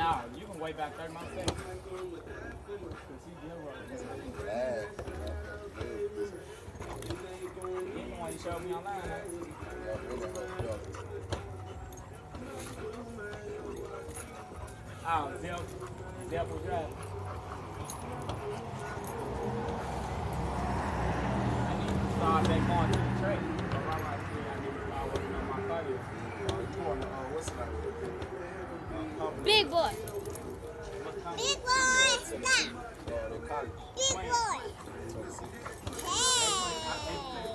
No, you can wait back 30 more seconds. He's the one you showed me online, huh? Oh, Zip was driving. I need to start back going to the trade. So right here, I need to start working on my cardio. You want to, what's the name? Big boy. Big boy, stop. Big boy. Hey.